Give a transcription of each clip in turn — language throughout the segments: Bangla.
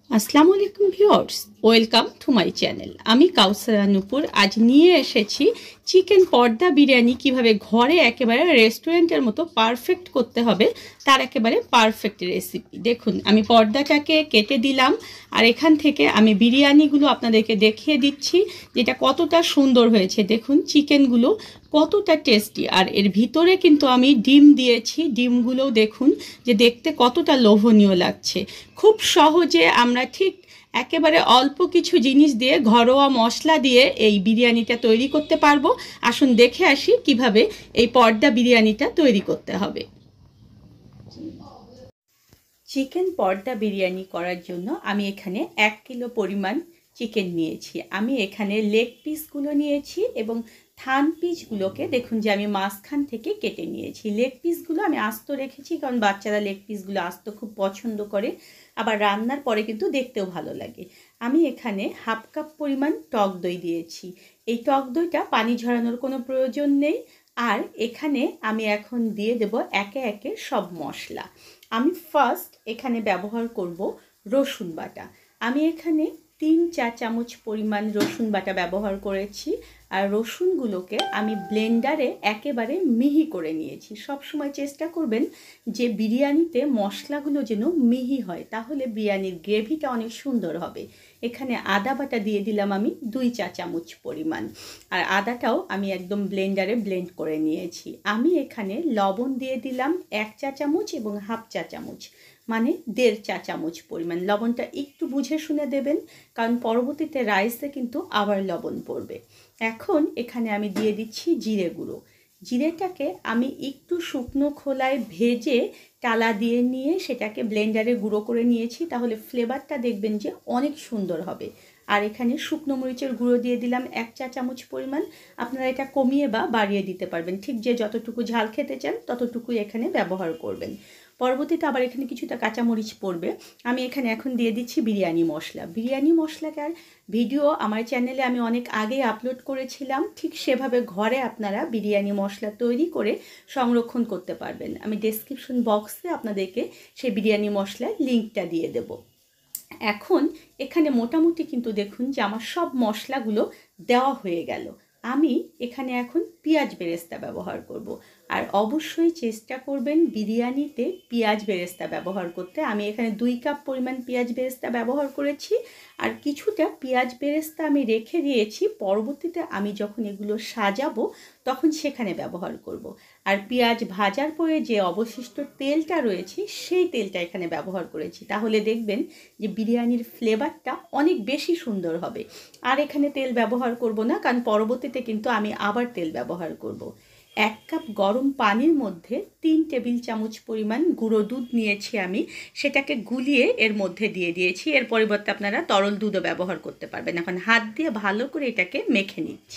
আসসালামু আলাইকুম viewers, welcome to my channel. আমি কাউসারা নূপুর আজ নিয়ে এসেছি চিকেন পর্দা বিরিয়ানি কিভাবে ঘরে একেবারে রেস্টুরেন্টের মতো পারফেক্ট করতে হবে তার একেবারে পারফেক্ট রেসিপি। দেখুন, আমি পর্দাটাকে কেটে দিলাম আর এখান থেকে আমি বিরিয়ানিগুলো আপনাদেরকে দেখিয়ে দিচ্ছি যেটা কতটা সুন্দর হয়েছে। দেখুন চিকেনগুলো কতটা টেস্টি, আর এর ভিতরে কিন্তু আমি ডিম দিয়েছি। ডিমগুলোও দেখুন যে দেখতে কতটা লোভনীয় লাগছে। খুব সহজে আমরা ঠিক একেবারে অল্প কিছু জিনিস দিয়ে, ঘরোয়া মশলা দিয়ে এই বিরিয়ানিটা তৈরি করতে পারবো। আসুন দেখে আসি কিভাবে এই পর্দা বিরিয়ানিটা তৈরি করতে হবে। চিকেন পর্দা বিরিয়ানি করার জন্য আমি এখানে 1 কিলো পরিমাণ চিকেন নিয়েছি। আমি এখানে লেগ পিসগুলো নিয়েছি এবং থান পিসগুলোকে দেখুন যে আমি মাঝখান থেকে কেটে নিয়েছি। লেগ পিসগুলো আমি আস্ত রেখেছি কারণ বাচ্চারা লেগ পিসগুলো আস্ত খুব পছন্দ করে, আবার রান্নার পরে কিন্তু দেখতেও ভালো লাগে। আমি এখানে 1/2 কাপ পরিমাণ টক দই দিয়েছি। এই টক দইটা পানি ঝরানোর কোনো প্রয়োজন নেই। আর এখানে আমি এখন দিয়ে দেব একে একে সব মশলা। আমি ফার্স্ট এখানে ব্যবহার করব রসুন বাটা। আমি এখানে 3 চা চামচ পরিমাণ রসুন বাটা ব্যবহার করেছি। আর রসুনগুলোকে আমি ব্লেন্ডারে একেবারে মিহি করে নিয়েছি। সব সময় চেষ্টা করবেন যে বিরিয়ানিতে মশলাগুলো যেন মিহি হয়, তাহলে বিরিয়ানির গ্রেভিটা অনেক সুন্দর হবে। এখানে আদা বাটা দিয়ে দিলাম আমি 2 চা চামচ পরিমাণ, আর আদাটাও আমি একদম ব্লেন্ডারে ব্লেন্ড করে নিয়েছি। আমি এখানে লবণ দিয়ে দিলাম 1 চা চামচ এবং 1/2 চা চামচ, মানে 1.5 চা চামচ পরিমাণ। লবণটা একটু বুঝে শুনে দেবেন, কারণ পরবর্তীতে রাইসে কিন্তু আবার লবণ পড়বে। এখন এখানে আমি দিয়ে দিচ্ছি জিরে গুঁড়ো। জিরেটাকে আমি একটু শুকনো খোলায় ভেজে টালা দিয়ে নিয়ে সেটাকে ব্লেন্ডারে গুঁড়ো করে নিয়েছি, তাহলে ফ্লেভারটা দেখবেন যে অনেক সুন্দর হবে। আর এখানে শুকনো মরিচের গুঁড়ো দিয়ে দিলাম 1 চা চামচ পরিমাণ। আপনারা এটা কমিয়ে বা বাড়িয়ে দিতে পারবেন, ঠিক যে যতটুকু ঝাল খেতে চান ততটুকুই এখানে ব্যবহার করবেন। পরবর্তীতে আবার এখানে কিছুটা কাঁচামরিচ পড়বে। আমি এখানে এখন দিয়ে দিচ্ছি বিরিয়ানি মশলা। বিরিয়ানি মশলাটার ভিডিও আমার চ্যানেলে আমি অনেক আগে আপলোড করেছিলাম। ঠিক সেভাবে ঘরে আপনারা বিরিয়ানি মশলা তৈরি করে সংরক্ষণ করতে পারবেন। আমি ডেসক্রিপশন বক্সে আপনাদেরকে সেই বিরিয়ানি মশলার লিঙ্কটা দিয়ে দেব। এখন এখানে মোটামুটি কিন্তু দেখুন যে আমার সব মশলাগুলো দেওয়া হয়ে গেল। আমি এখানে এখন পেঁয়াজ বেরেস্তা ব্যবহার করব। আর অবশ্যই চেষ্টা করবেন বিরিয়ানিতে পেঁয়াজ বেরেস্তা ব্যবহার করতে। আমি এখানে 2 কাপ পরিমাণ পেঁয়াজ বেরেস্তা ব্যবহার করেছি। আর কিছুটা পেঁয়াজ বেরেস্তা আমি রেখে দিয়েছি, পরবর্তীতে আমি যখন এগুলো সাজাবো তখন সেখানে ব্যবহার করব। আর পেঁয়াজ ভাজার পরে যে অবশিষ্ট তেলটা রয়েছে সেই তেলটা এখানে ব্যবহার করেছি, তাহলে দেখবেন যে বিরিয়ানির ফ্লেভারটা অনেক বেশি সুন্দর হবে। আর এখানে তেল ব্যবহার করব না, কারণ পরবর্তীতে কিন্তু আমি আবার তেল ব্যবহার করব। 1 কাপ গরম পানির মধ্যে 3 টেবিল চামচ পরিমাণ গুঁড়ো দুধ নিয়েছি আমি, সেটাকে গুলিয়ে এর মধ্যে দিয়ে দিয়েছি। এর পরিবর্তে আপনারা তরল দুধও ব্যবহার করতে পারবেন। এখন হাত দিয়ে ভালো করে এটাকে মেখে নিচ্ছি।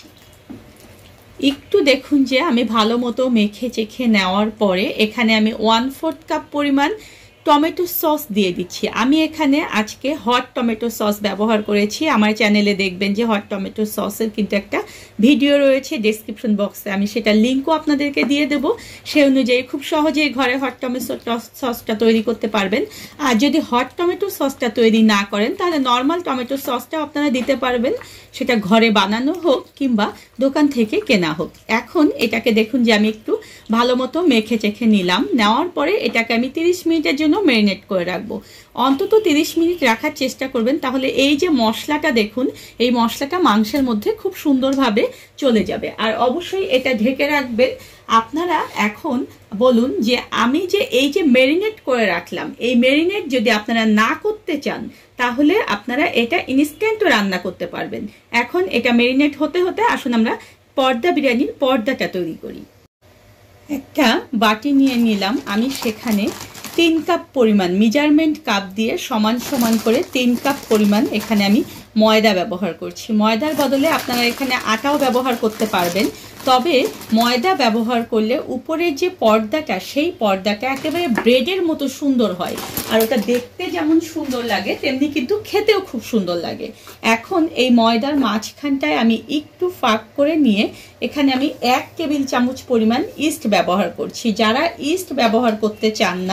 একটু দেখুন যে আমি ভালো মতো মেখে চেখে নেওয়ার পরে এখানে আমি 1/4 কাপ পরিমাণ টমেটো সস দিয়ে দিচ্ছি। আমি এখানে আজকে হট টমেটো সস ব্যবহার করেছি। আমার চ্যানেলে দেখবেন যে হট টমেটো সসের কিন্তু একটা ভিডিও রয়েছে ডেসক্রিপশন বক্সে, আমি সেটা লিঙ্কও আপনাদেরকে দিয়ে দেব। সেই অনুযায়ী খুব সহজেই ঘরে হট টমেটো সসটা তৈরি করতে পারবেন। আর যদি হট টমেটো সসটা তৈরি না করেন তাহলে নর্মাল টমেটো সসটাও আপনারা দিতে পারবেন, সেটা ঘরে বানানো হোক কিংবা দোকান থেকে কেনা হোক। এখন এটাকে দেখুন যে আমি একটু ভালো মতো মেখে চেখে নিলাম। নেওয়ার পরে এটাকে আমি 30 মিনিটের জন্য ম্যারিনেট করে রাখবো। অন্তত 30 মিনিট রাখার চেষ্টা করবেন, তাহলে এই যে মশলাটা দেখুন, এই মশলাটা মাংসের মধ্যে খুব সুন্দরভাবে চলে যাবে। আর অবশ্যই এটা ঢেকে রাখবেন। আপনারা এখন বলুন যে আমি যে এই যে ম্যারিনেট করে রাখলাম, এই ম্যারিনেট যদি আপনারা না করতে চান তাহলে আপনারা এটা ইনস্ট্যান্টও রান্না করতে পারবেন। এখন এটা ম্যারিনেট হতে হতে আসুন আমরা পর্দা বিরিয়ানির পর্দাটা তৈরি করি। একটা বাটি নিয়ে নিলাম, আমি সেখানে 3 কাপ পরিমাণ মেজারমেন্ট কাপ দিয়ে সমান সমান করে 3 কাপ পরিমাণ এখানে আমি ময়দা ব্যবহার করছি। ময়দার বদলে আপনারা এখানে আটাও ব্যবহার করতে পারবেন, তবে ময়দা ব্যবহার করলে উপরের যে পর্দাটা সেই পর্দাটা একেবারে ব্রেডের মতো সুন্দর হয়। আর ওটা দেখতে যেমন সুন্দর লাগে তেমনি কিন্তু খেতেও খুব সুন্দর লাগে। এখন এই ময়দার মাঝখানটায় আমি একটু ফাঁক করে নিয়ে এখানে আমি 1 টেবিল চামচ পরিমাণ ইস্ট ব্যবহার করছি। যারা ইস্ট ব্যবহার করতে চান না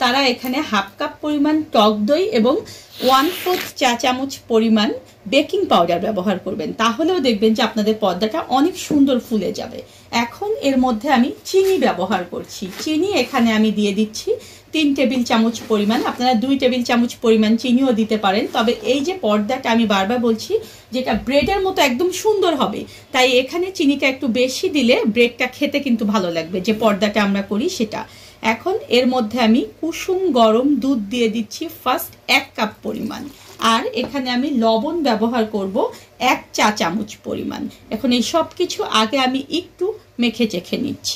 তারা এখানে হাফ কাপ পরিমাণ টক দই এবং 1/4 চা চামচ পরিমাণ বেকিং পাউডার ব্যবহার করবেন, তাহলেও দেখবেন যে আপনাদের পর্দাটা অনেক সুন্দর ফুলে যাবে। এখন এর মধ্যে আমি চিনি ব্যবহার করছি। চিনি এখানে আমি দিয়ে দিচ্ছি 3 টেবিল চামচ পরিমাণ। আপনারা 2 টেবিল চামচ পরিমাণ চিনিও দিতে পারেন, তবে এই যে পর্দাটা আমি বারবার বলছি যেটা ব্রেডের মতো একদম সুন্দর হবে, তাই এখানে চিনিটা একটু বেশি দিলে ব্রেডটা খেতে কিন্তু ভালো লাগবে, যে পর্দাটা আমরা করি সেটা। এখন এর মধ্যে আমি কুসুম গরম দুধ দিয়ে দিচ্ছি ফার্স্ট 1 কাপ পরিমাণ, আর এখানে আমি লবণ ব্যবহার করব 1 চা চামচ পরিমাণ। এখন এই সব কিছু আগে আমি একটু মেখে চেখে নিচ্ছি।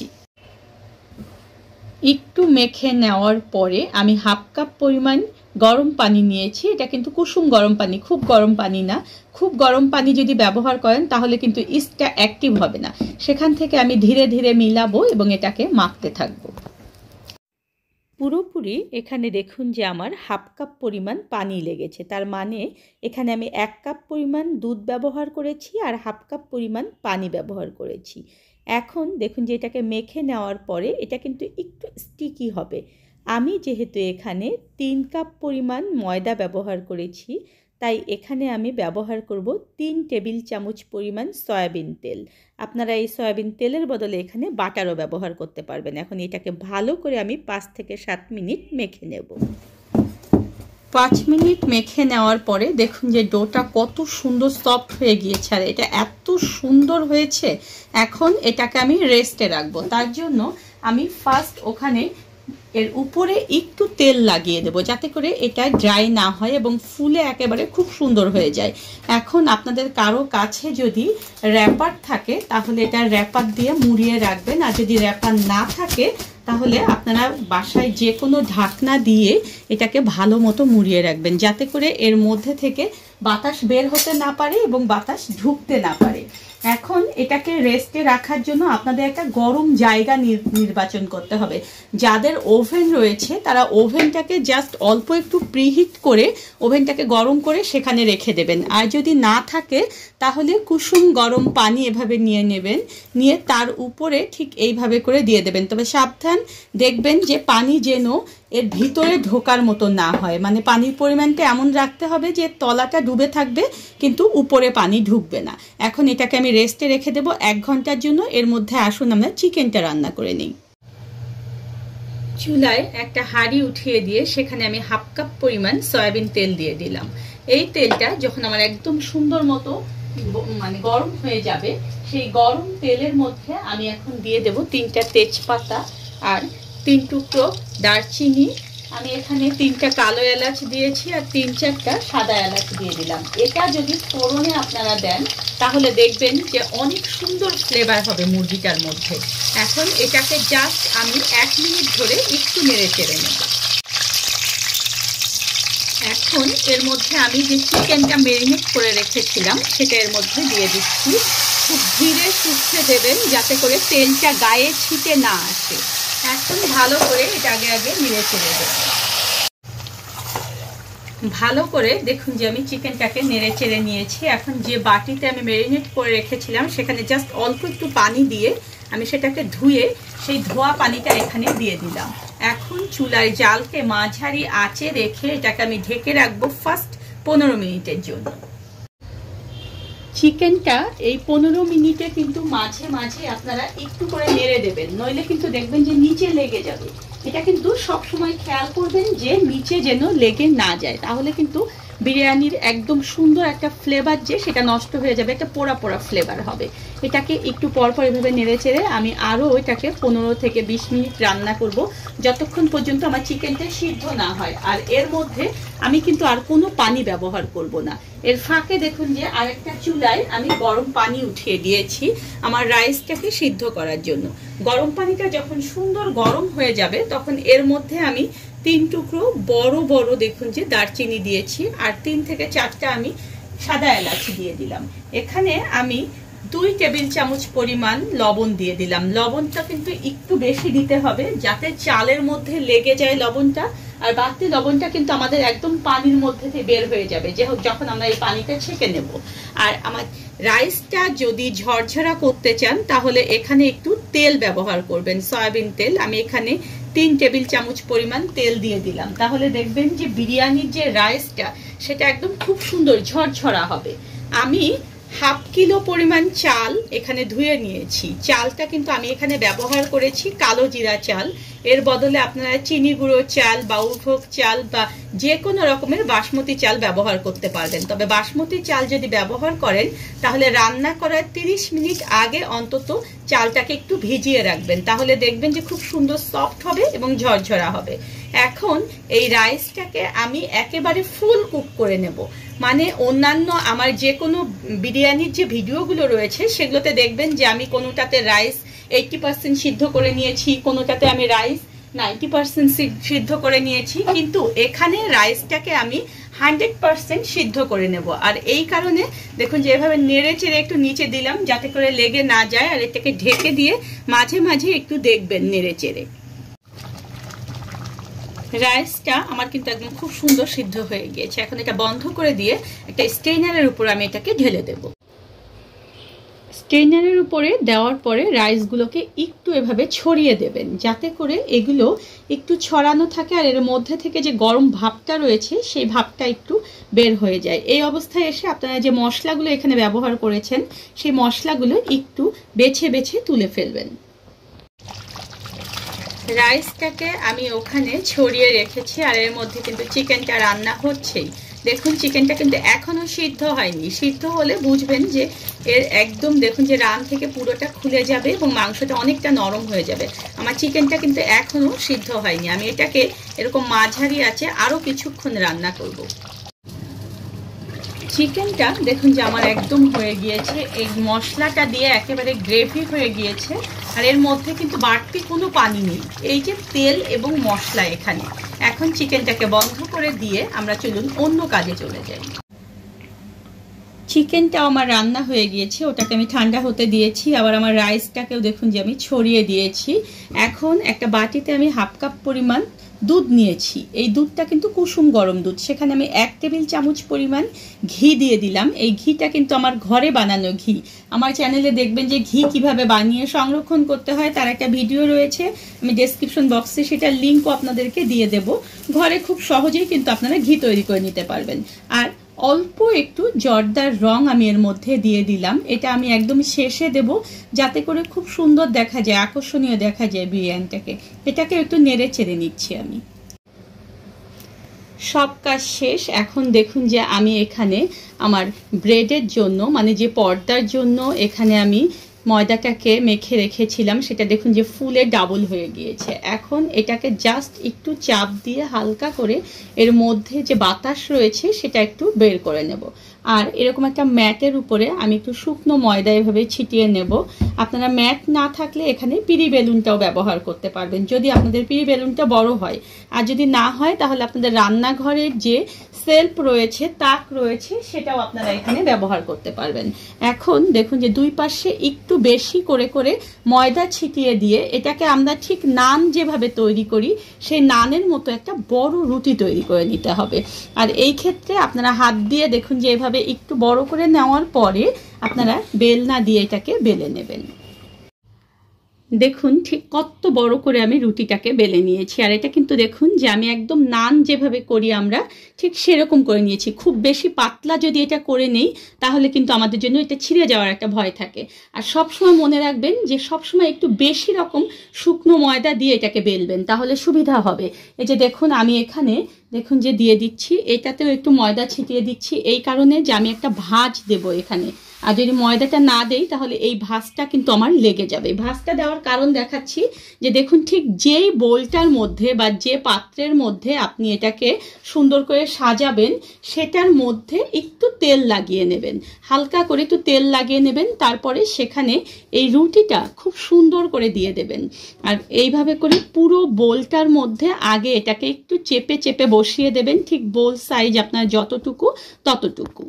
একটু মেখে নেওয়ার পরে আমি হাফ কাপ পরিমাণ গরম পানি নিয়েছি। এটা কিন্তু কুসুম গরম পানি, খুব গরম পানি না। খুব গরম পানি যদি ব্যবহার করেন তাহলে কিন্তু ইস্টটা অ্যাক্টিভ হবে না। সেখান থেকে আমি ধীরে ধীরে মিলাবো এবং এটাকে মাখতে থাকবো। পুরোপুরি এখানে দেখুন যে আমার হাফ কাপ পরিমাণ পানি লেগেছে, তার মানে এখানে আমি 1 কাপ পরিমাণ দুধ ব্যবহার করেছি আর হাফ কাপ পরিমাণ পানি ব্যবহার করেছি। এখন দেখুন যে এটাকে মেখে নেওয়ার পরে এটা কিন্তু একটু স্টিকি হবে। আমি যেহেতু এখানে 3 কাপ পরিমাণ ময়দা ব্যবহার করেছি, তাই এখানে আমি ব্যবহার করব 3 টেবিল চামচ পরিমাণ সয়াবিন তেল। আপনারা এই সয়াবিন তেলের বদলে এখানে বাটারও ব্যবহার করতে পারবেন। এখন এটাকে ভালো করে আমি 5 থেকে 7 মিনিট মেখে নেব। 5 মিনিট মেখে নেওয়ার পরে দেখুন যে ডোটা কত সুন্দর সফট হয়ে গিয়েছে, আর এটা এত সুন্দর হয়েছে। এখন এটাকে আমি রেস্টে রাখবো। তার জন্য আমি ফার্স্ট ওখানে এর উপরে একটু তেল লাগিয়ে দেব, যাতে করে এটা ড্রাই না হয় এবং ফুলে একেবারে খুব সুন্দর হয়ে যায়। এখন আপনাদের কারো কাছে যদি র্যাপার থাকে তাহলে এটা র্যাপার দিয়ে মুড়িয়ে রাখবেন, আর যদি র্যাপার না থাকে তাহলে আপনারা বাসায় যে কোনো ঢাকনা দিয়ে এটাকে ভালো মতো মুড়িয়ে রাখবেন, যাতে করে এর মধ্যে থেকে বাতাস বের হতে না পারে এবং বাতাস ঢুকতে না পারে। এখন এটাকে রেস্টে রাখার জন্য আপনাদের একটা গরম জায়গা নির্বাচন করতে হবে। যাদের ওভেন রয়েছে তারা ওভেনটাকে জাস্ট অল্প একটু প্রিহিট করে ওভেনটাকে গরম করে সেখানে রেখে দেবেন। আর যদি না থাকে তাহলে কুসুম গরম পানি এভাবে নিয়ে নেবেন, নিয়ে তার উপরে ঠিক এইভাবে করে দিয়ে দেবেন। তবে সাবধান, দেখবেন যে পানি যেন এর ভিতরে ঢোকার মতো না হয়, মানে পানির পরিমাণটা এমন রাখতে হবে যে তলাটা ডুবে থাকবে কিন্তু উপরে পানি ঢুকবে না। এখন এটাকে আমি রেস্টে রেখে দেবো 1 ঘন্টার জন্য। এর মধ্যে আসুন আমরা চিকেনটা রান্না করে নিই। চুলায় একটা হাঁড়ি উঠিয়ে দিয়ে সেখানে আমি হাফ কাপ পরিমাণ সয়াবিন তেল দিয়ে দিলাম। এই তেলটা যখন আমার একদম সুন্দর মতো মানে গরম হয়ে যাবে, সেই গরম তেলের মধ্যে আমি এখন দিয়ে দেব 3টা তেজপাতা আর 3 টুকরো দারচিনি। আমি এখানে 3টা কালো এলাচ দিয়েছি আর 3-4টা সাদা এলাচ দিয়ে দিলাম। এটা যদি ফোড়নে আপনারা দেন তাহলে দেখবেন যে অনেক সুন্দর ফ্লেভার হবে মুরগিটার মধ্যে। এখন এটাকে জাস্ট আমি 1 মিনিট ধরে একটু নেড়ে চেড়ে নেব। এখন এর মধ্যে আমি যে চিকেনটা ম্যারিনেট করে রেখেছিলাম সেটা এর মধ্যে দিয়ে দিচ্ছি। খুব ধীরে সুস্থে দেবেন যাতে করে তেলটা গায়ে ছিটে না আসে। এখন ভালো করে এটা আগে নেড়ে চেড়ে দেব। ভালো করে দেখুন যে আমি চিকেনটাকে নেড়ে চেড়ে নিয়েছি। এখন যে বাটিতে আমি ম্যারিনেট করে রেখেছিলাম সেখানে জাস্ট অল্প একটু পানি দিয়ে আমি সেটাকে ধুয়ে সেই ধোয়া পানিটা এখানে দিয়ে দিলাম। এখন চুলায় জালকে মাঝারি আঁচে রেখে এটাকে আমি ঢেকে রাখবো ফার্স্ট 15 মিনিটের জন্য। চিকেনটা এই 15 মিনিটে কিন্তু মাঝে মাঝে আপনারা একটু করে নেড়ে দেবেন, নইলে কিন্তু দেখবেন যে নিচে লেগে যাবে। এটা কিন্তু সব সময় খেয়াল করবেন যে নিচে যেন লেগে না যায়, তাহলে কিন্তু বিরিয়ানির একদম সুন্দর একটা ফ্লেভার যে সেটা নষ্ট হয়ে যাবে, একটা পোড়া পোড়া ফ্লেভার হবে। এটাকে একটু পরপর এভাবে নেড়ে চেড়ে আমি আরও এটাকে 15 থেকে 20 মিনিট রান্না করব, যতক্ষণ পর্যন্ত আমার চিকেনটা সিদ্ধ না হয়। আর এর মধ্যে আমি কিন্তু আর কোনো পানি ব্যবহার করব না। এর ফাঁকে দেখুন যে আরেকটা চুলায় আমি গরম পানি উঠিয়ে দিয়েছি আমার রাইসটাকে সিদ্ধ করার জন্য। গরম পানিটা যখন সুন্দর গরম হয়ে যাবে তখন এর মধ্যে আমি 3 টুকরো বড় বড় দেখুন যে দারচিনি দিয়েছি আর 3 থেকে 4টা আমি সাদা এলাচ দিয়ে দিলাম। এখানে আমি 2 টেবিল চামচ পরিমাণ লবণ দিয়ে দিলাম। লবণটা কিন্তু একটু বেশি দিতে হবে যাতে চালের মধ্যে লেগে যায় লবণটা, আর বাড়তি লবণটা কিন্তু আমাদের একদম পানির মধ্যে থেকে বের হয়ে যাবে যখন আমরা এই পানিটা ছেঁকে নেব। আর আমার রাইসটা যদি ঝরঝরা করতে চান তাহলে এখানে একটু তেল ব্যবহার করবেন, সয়াবিন তেল। আমি এখানে 3 টেবিল চামচ পরিমাণ তেল দিয়ে দিলাম। তাহলে দেখবেন যে বিরিয়ানির যে রাইসটা সেটা একদম খুব সুন্দর ঝরঝরা হবে। আমি হাফ কিলো পরিমাণ চাল এখানে ধুয়ে নিয়েছি। চালটা কিন্তু আমি এখানে ব্যবহার করেছি কালো জিরা চাল। এর বদলে আপনারা চিনি গুঁড়ো চাল, বাউলভোগ চাল বা যে কোনো রকমের বাসমতি চাল ব্যবহার করতে পারবেন। তবে বাসমতি চাল যদি ব্যবহার করেন তাহলে রান্না করার 30 মিনিট আগে অন্তত চালটাকে একটু ভিজিয়ে রাখবেন, তাহলে দেখবেন যে খুব সুন্দর সফট হবে এবং ঝরঝরা হবে। এখন এই রাইসটাকে আমি একেবারে ফুল কুক করে নেব। মানে অন্যান্য আমার যে কোনো বিরিয়ানির যে ভিডিওগুলো রয়েছে সেগুলোতে দেখবেন যে আমি কোনোটাতে রাইস 80% সিদ্ধ করে নিয়েছি, কোনোটাতে আমি রাইস 90% সিদ্ধ করে নিয়েছি, কিন্তু এখানে রাইসটাকে আমি 100% সিদ্ধ করে নেব। আর এই কারণে দেখুন যে এভাবে নেড়ে চেড়ে একটু নিচে দিলাম যাতে করে লেগে না যায়, আর এটাকে ঢেকে দিয়ে মাঝে মাঝে একটু দেখবেন নেড়ে চেড়ে। রাইসটা আমার কিন্তু একদম খুব সুন্দর সিদ্ধ হয়ে গিয়েছে। এখন এটা বন্ধ করে দিয়ে একটা স্টেইনারের উপর আমি এটাকে ঢেলে দেব। স্টেইনারের উপরে দেওয়ার পরে রাইসগুলোকে একটু এভাবে ছড়িয়ে দেবেন যাতে করে এগুলো একটু ছড়ানো থাকে আর এর মধ্যে থেকে যে গরম ভাবটা রয়েছে সেই ভাবটা একটু বের হয়ে যায়। এই অবস্থায় এসে আপনারা যে মশলাগুলো এখানে ব্যবহার করেছেন সেই মশলাগুলো একটু বেছে বেছে তুলে ফেলবেন। রাইসটাকে আমি ওখানে ছড়িয়ে রেখেছি আর এর মধ্যে কিন্তু চিকেনটা রান্না হচ্ছেই। দেখুন চিকেনটা কিন্তু এখনো সিদ্ধ হয়নি। সিদ্ধ হলে বুঝবেন যে এর একদম দেখুন যে রান থেকে পুরোটা খুলে যাবে এবং মাংসটা অনেকটা নরম হয়ে যাবে। আমার চিকেনটা কিন্তু এখনো সিদ্ধ হয়নি। আমি এটাকে এরকম মাঝারি আছে আরো কিছুক্ষণ রান্না করব। চিকেনটা দেখুন যে আমার একদম হয়ে গিয়েছে, এই মশলাটা দিয়ে একেবারে গ্রেভি হয়ে গিয়েছে আর এর মধ্যে কিন্তু বাড়তি কোনো পানি নেই, এই যে তেল এবং মশলা এখানে। এখন চিকেনটাকে বন্ধ করে দিয়ে আমরা চলুন অন্য কাজে চলে যাই। চিকেনটা আমার রান্না হয়ে গিয়েছে, ওটাকে আমি ঠান্ডা হতে দিয়েছি। আবার আমার রাইসটাকেও দেখুন যে আমি ছড়িয়ে দিয়েছি। এখন একটা বাটিতে আমি হাফ কাপ পরিমাণ দুধ নিয়েছি। এই দুধটা কিন্তু কুসুম গরম দুধ, সেখানে আমি 1 টেবিল চামচ পরিমাণ ঘি দিয়ে দিলাম। এই ঘিটা কিন্তু আমার ঘরে বানানো ঘি। আমার চ্যানেলে দেখবেন যে ঘি কিভাবে বানিয়ে সংরক্ষণ করতে হয় তার একটা ভিডিও রয়েছে, আমি ডেসক্রিপশন বক্সে সেটার লিঙ্কও আপনাদেরকে দিয়ে দেব। ঘরে খুব সহজেই কিন্তু আপনারা ঘি তৈরি করে নিতে পারবেন। আর অল্প একটু জর্দার রং আমি এর মধ্যে দিয়ে দিলাম। এটা আমি একদম শেষে দেব যাতে করে খুব সুন্দর দেখা যায়, আকর্ষণীয় দেখা যায় বিরিয়ানিটাকে। এটাকে একটু নেড়ে চেড়ে নিচ্ছি আমি। সব কাজ শেষ। এখন দেখুন যে আমি এখানে আমার ব্রেডের জন্য মানে যে পর্দার জন্য এখানে আমি ময়দাটাকে মেখে রেখেছিলাম সেটা দেখুন যে ফুলে ডাবল হয়ে গিয়েছে। এখন এটাকে জাস্ট একটু চাপ দিয়ে হালকা করে এর মধ্যে যে বাতাস রয়েছে সেটা একটু বের করে নেব। আর এরকম একটা ম্যাটের উপরে আমি একটু শুকনো ময়দা এভাবে ছিটিয়ে নেব। আপনারা ম্যাট না থাকলে এখানে পিড়ি বেলুনটাও ব্যবহার করতে পারবেন যদি আপনাদের পিড়ি বেলুনটা বড় হয়। আর যদি না হয় তাহলে আপনাদের রান্নাঘরের যে সেলফ রয়েছে, তাক রয়েছে, সেটাও আপনারা এখানে ব্যবহার করতে পারবেন। এখন দেখুন যে দুই পাশে একটু বেশি করে করে ময়দা ছিটিয়ে দিয়ে এটাকে আমরা ঠিক নান যেভাবে তৈরি করি সেই নানের মতো একটা বড় রুটি তৈরি করে নিতে হবে। আর এই ক্ষেত্রে আপনারা হাত দিয়ে দেখুন যে এভাবে একটু বড় করে নেওয়ার পরে আপনারা বেলনা দিয়ে এটাকে বেলে নেবেন। দেখুন ঠিক কত বড় করে আমি রুটিটাকে বেলে নিয়েছি। আর এটা কিন্তু দেখুন যে আমি একদম নান যেভাবে করি আমরা ঠিক সেরকম করে নিয়েছি। খুব বেশি পাতলা যদি এটা করে নেই তাহলে কিন্তু আমাদের জন্য এটা ছিঁড়ে যাওয়ার একটা ভয় থাকে। আর সবসময় মনে রাখবেন যে সবসময় একটু বেশি রকম শুকনো ময়দা দিয়ে এটাকে বেলবেন, তাহলে সুবিধা হবে। এই যে দেখুন আমি এখানে দেখুন যে দিয়ে দিচ্ছি, এটাতেও একটু ময়দা ছিটিয়ে দিচ্ছি এই কারণে যে আমি একটা ভাঁজ দেব এখানে। আর যদি ময়দাটা না দেই তাহলে এই ভাঁজটা কিন্তু আমার লেগে যাবে। ভাঁজটা দেওয়ার কারণ দেখাচ্ছি যে দেখুন ঠিক যেই বোলটার মধ্যে বা যে পাত্রের মধ্যে আপনি এটাকে সুন্দর করে সাজাবেন সেটার মধ্যে একটু তেল লাগিয়ে নেবেন, হালকা করে একটু তেল লাগিয়ে নেবেন। তারপরে সেখানে এই রুটিটা খুব সুন্দর করে দিয়ে দেবেন। আর এইভাবে করে পুরো বোলটার মধ্যে আগে এটাকে একটু চেপে চেপে বসিয়ে দেবেন, ঠিক বোল সাইজ আপনার যতটুকু ততটুকু।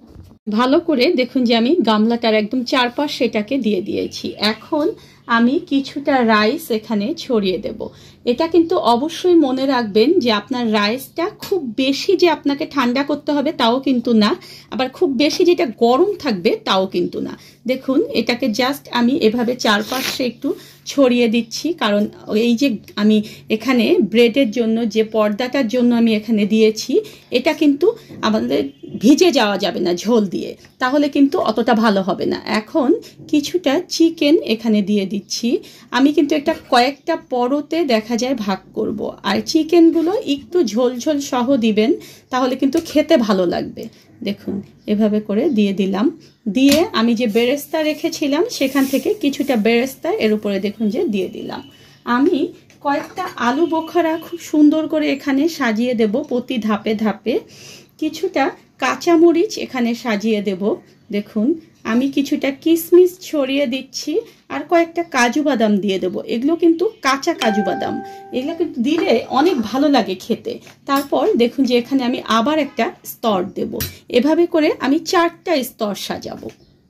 ভালো করে দেখুন যে আমি গামলাটার একদম চারপাশ সেটাকে দিয়ে দিয়েছি। এখন আমি কিছুটা রাইস এখানে ছড়িয়ে দেব। এটা কিন্তু অবশ্যই মনে রাখবেন যে আপনার রাইসটা খুব বেশি যে আপনাকে ঠান্ডা করতে হবে তাও কিন্তু না, আবার খুব বেশি যেটা গরম থাকবে তাও কিন্তু না। দেখুন এটাকে জাস্ট আমি এভাবে চারপাশে একটু ছড়িয়ে দিচ্ছি, কারণ এই যে আমি এখানে ব্রেডের জন্য যে পর্দাটার জন্য আমি এখানে দিয়েছি, এটা কিন্তু আমাদের ভিজে যাওয়া যাবে না ঝোল দিয়ে, তাহলে কিন্তু অতটা ভালো হবে না। এখন কিছুটা চিকেন এখানে দিয়ে দিচ্ছি। আমি কিন্তু এটা কয়েকটা পরতে দেখা যায় ভাগ করব, আর চিকেনগুলো একটু ঝোল ঝোল সহ দিবেন, তাহলে কিন্তু খেতে ভালো লাগবে। দেখুন এভাবে করে দিয়ে দিলাম। দিয়ে আমি যে বেরেস্তা রেখেছিলাম সেখান থেকে কিছুটা বেরেস্তা এর উপরে দেখুন যে দিয়ে দিলাম। আমি কয়েকটা আলু বোখারা খুব সুন্দর করে এখানে সাজিয়ে দেব প্রতি ধাপে ধাপে। কিছুটা কাঁচামরিচ এখানে সাজিয়ে দেব। দেখুন আমি কিছুটা কিশমিশ ছড়িয়ে দিচ্ছি, আর কয়েকটা কাজু বাদাম দিয়ে দেবো। এগুলো কিন্তু কাঁচা কাজু বাদাম, এগুলো কিন্তু দিলে অনেক ভালো লাগে খেতে। তারপর দেখুন যে এখানে আমি আবার একটা স্তর দেব। এভাবে করে আমি 4টা স্তর সাজাবো।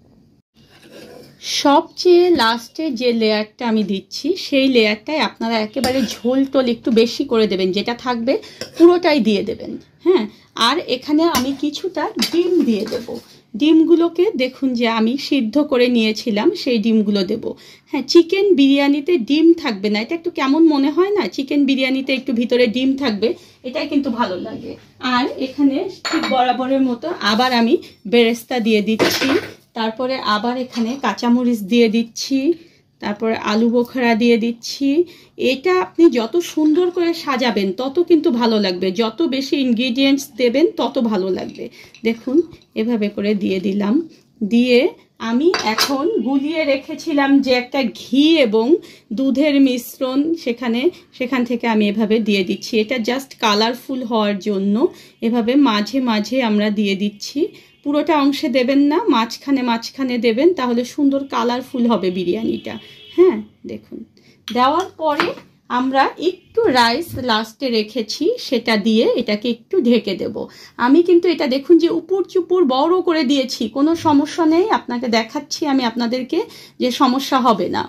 সবচেয়ে লাস্টে যে লেয়ারটা আমি দিচ্ছি সেই লেয়ারটায় আপনারা একেবারে ঝোল টোল একটু বেশি করে দেবেন, যেটা থাকবে পুরোটাই দিয়ে দেবেন। হ্যাঁ, আর এখানে আমি কিছুটা ডিম দিয়ে দেব। ডিমগুলোকে দেখুন যে আমি সিদ্ধ করে নিয়েছিলাম, সেই ডিমগুলো দেব। হ্যাঁ, চিকেন বিরিয়ানিতে ডিম থাকবে না, এটা একটু কেমন মনে হয় না? চিকেন বিরিয়ানিতে একটু ভিতরে ডিম থাকবে, এটাই কিন্তু ভালো লাগে। আর এখানে ঠিক বরাবরের মতো আবার আমি বেরেস্তা দিয়ে দিচ্ছি। তারপরে আবার এখানে কাঁচামরিচ দিয়ে দিচ্ছি, তারপরে আলু বোখরা দিয়ে দিচ্ছি। এটা আপনি যত সুন্দর করে সাজাবেন তত কিন্তু ভালো লাগবে, যত বেশি ইনগ্রিডিয়েন্টস দেবেন তত ভালো লাগবে। দেখুন এভাবে করে দিয়ে দিলাম। দিয়ে আমি এখন গুলিয়ে রেখেছিলাম যে একটা ঘি এবং দুধের মিশ্রণ, সেখান থেকে আমি এভাবে দিয়ে দিচ্ছি। এটা জাস্ট কালারফুল হওয়ার জন্য এভাবে মাঝে মাঝে আমরা দিয়ে দিচ্ছি। পুরোটা অংশে দেবেন না, মাঝখানে মাঝখানে দেবেন, তাহলে সুন্দর কালারফুল হবে বিরিয়ানিটা। হ্যাঁ দেখুন, দেওয়ার পরে আমরা একটু রাইস লাস্টে রেখেছি, সেটা দিয়ে এটাকে একটু ঢেকে দেব। আমি কিন্তু এটা দেখুন যে উপর চুপুর বড় করে দিয়েছি, কোনো সমস্যা নেই, আপনাকে দেখাচ্ছি আমি আপনাদেরকে যে সমস্যা হবে না।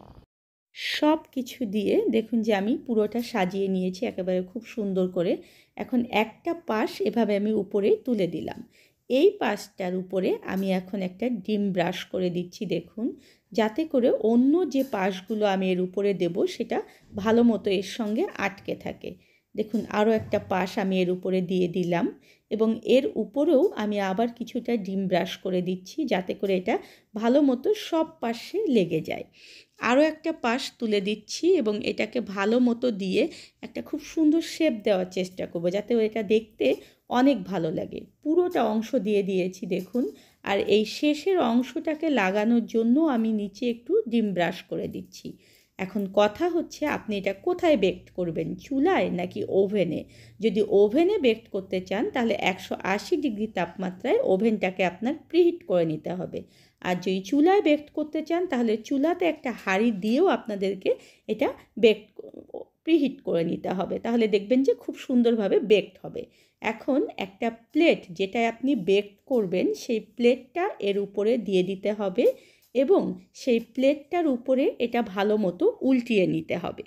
সব কিছু দিয়ে দেখুন যে আমি পুরোটা সাজিয়ে নিয়েছি একেবারে খুব সুন্দর করে। এখন একটা পাশ এভাবে আমি উপরে তুলে দিলাম। এই পাশটার উপরে আমি এখন একটা ডিম ব্রাশ করে দিচ্ছি, দেখুন, যাতে করে অন্য যে পাশগুলো আমি এর উপরে দেব সেটা ভালো মতো এর সঙ্গে আটকে থাকে। দেখুন আরও একটা পাশ আমি এর উপরে দিয়ে দিলাম, এবং এর উপরেও আমি আবার কিছুটা ডিম ব্রাশ করে দিচ্ছি, যাতে করে এটা ভালো মতো সব পাশে লেগে যায়। আরও একটা পাশ তুলে দিচ্ছি এবং এটাকে ভালো মতো দিয়ে একটা খুব সুন্দর শেপ দেওয়ার চেষ্টা করব, যাতে এটা দেখতে অনেক ভালো লাগে। পুরোটা অংশ দিয়ে দিয়েছি দেখুন। আর এই শেষের অংশটাকে লাগানোর জন্য আমি নিচে একটু ডিম ব্রাশ করে দিচ্ছি। এখন কথা হচ্ছে আপনি এটা কোথায় বেক করবেন, চুলায় নাকি ওভেনে? যদি ওভেনে বেক করতে চান তাহলে 180 ডিগ্রি তাপমাত্রায় ওভেনটাকে আপনার প্রিহিট করে নিতে হবে। আর যদি চুলায় বেক করতে চান তাহলে চুলাতে একটা হাঁড়ি দিয়েও আপনাদেরকে এটা বেক প্রিহিট করে নিতে হবে, তাহলে দেখবেন যে খুব সুন্দরভাবে বেকড হবে। এখন একটা প্লেট যেটায় আপনি বেক করবেন সেই প্লেটটা এর উপরে দিয়ে দিতে হবে, এবং সেই প্লেটটার উপরে এটা ভালো মতো উল্টিয়ে নিতে হবে।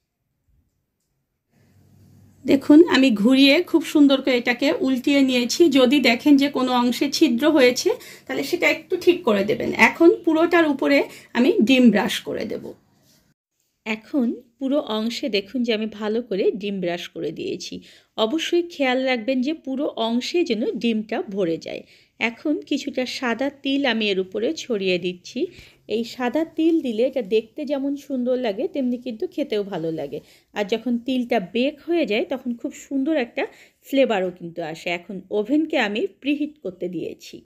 দেখুন আমি ঘুরিয়ে খুব সুন্দর করে এটাকে উল্টিয়ে নিয়েছি। যদি দেখেন যে কোনো অংশে ছিদ্র হয়েছে তাহলে সেটা একটু ঠিক করে দেবেন। এখন পুরোটার উপরে আমি ডিম ব্রাশ করে দেব। এখন পুরো অংশে দেখুন যে আমি ভালো করে ডিম ব্রাশ করে দিয়েছি। অবশ্যই খেয়াল রাখবেন যে পুরো অংশে যেন ডিমটা ভরে যায়। এখন কিছুটা সাদা তিল আমি এর উপরে ছড়িয়ে দিচ্ছি। এই সাদা তিল দিলে এটা দেখতে যেমন সুন্দর লাগে তেমনি কিন্তু খেতেও ভালো লাগে। আর যখন তিলটা বেক হয়ে যায় তখন খুব সুন্দর একটা ফ্লেভারও কিন্তু আসে। এখন ওভেনকে আমি প্রিহিট করতে দিয়েছি।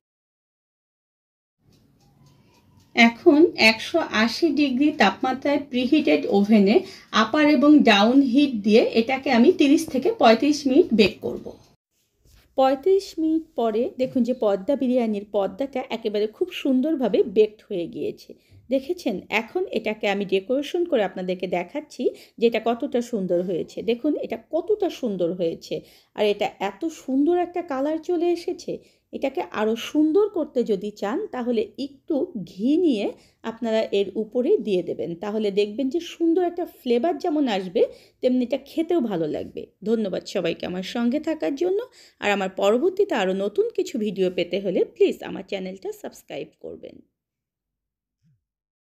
এখন 180 ডিগ্রি তাপমাত্রায় প্রিহিটেড ওভেনে আপার এবং ডাউন হিট দিয়ে এটাকে আমি 30 থেকে 35 মিনিট বেক করব। 35 মিনিট পরে দেখুন যে পর্দা বিরিয়ানির পর্দাটা একেবারে খুব সুন্দরভাবে বেকড হয়ে গিয়েছে। দেখেছেন? এখন এটাকে আমি ডেকোরেশন করে আপনাদেরকে দেখাচ্ছি যে এটা কতটা সুন্দর হয়েছে। দেখুন এটা কতটা সুন্দর হয়েছে, আর এটা এত সুন্দর একটা কালার চলে এসেছে। এটাকে আরও সুন্দর করতে যদি চান তাহলে একটু ঘি নিয়ে আপনারা এর উপরে দিয়ে দেবেন, তাহলে দেখবেন যে সুন্দর একটা ফ্লেভার যেমন আসবে তেমনি এটা খেতেও ভালো লাগবে। ধন্যবাদ সবাইকে আমার সঙ্গে থাকার জন্য। আর আমার পরবর্তীতে আরও নতুন কিছু ভিডিও পেতে হলে প্লিজ আমার চ্যানেলটা সাবস্ক্রাইব করবেন।